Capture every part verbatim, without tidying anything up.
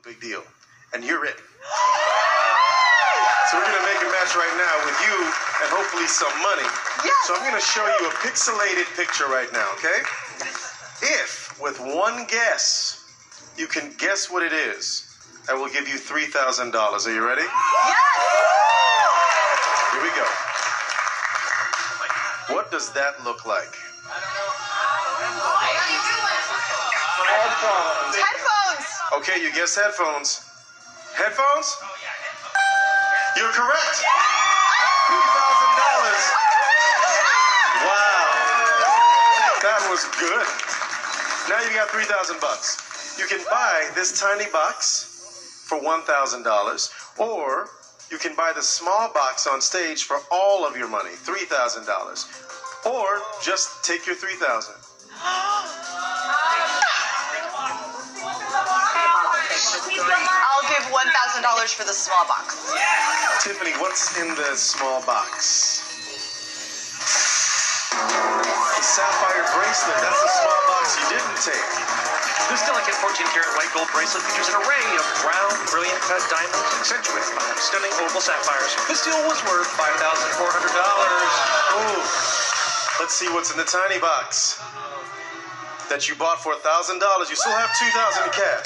big deal. And you're it. So we're going to make a match right now with you and hopefully some money. Yes. So I'm going to show you a pixelated picture right now, okay? If, with one guess, you can guess what it is, I will give you three thousand dollars. Are you ready? Yes! Here we go. What does that look like? Headphones. Headphones. Okay, you guessed headphones. Headphones? You're correct. three thousand dollars. Wow. That was good. Now you got three thousand bucks. You can buy this tiny box for one thousand dollars, or you can buy the small box on stage for all of your money, three thousand dollars. Or just take your three thousand dollars. I'll give one thousand dollars for the small box. Tiffany, what's in the small box? The sapphire bracelet. That's the small box you didn't take. This delicate fourteen karat white gold bracelet features an array of round, brilliant cut diamonds accentuated by stunning oval sapphires. This deal was worth five thousand four hundred dollars. Oh, let's see what's in the tiny box that you bought for one thousand dollars. You still have two thousand dollars in cash.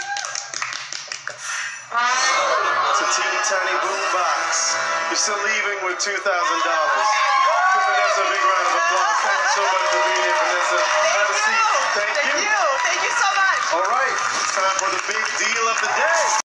It's a teeny tiny boom box. You're still leaving with two thousand dollars. Give Vanessa a big round of applause. Thank you so much for being here, Vanessa. Have a seat. Thank, Thank you. you. Thank you so much. All right, it's time for the big deal of the day.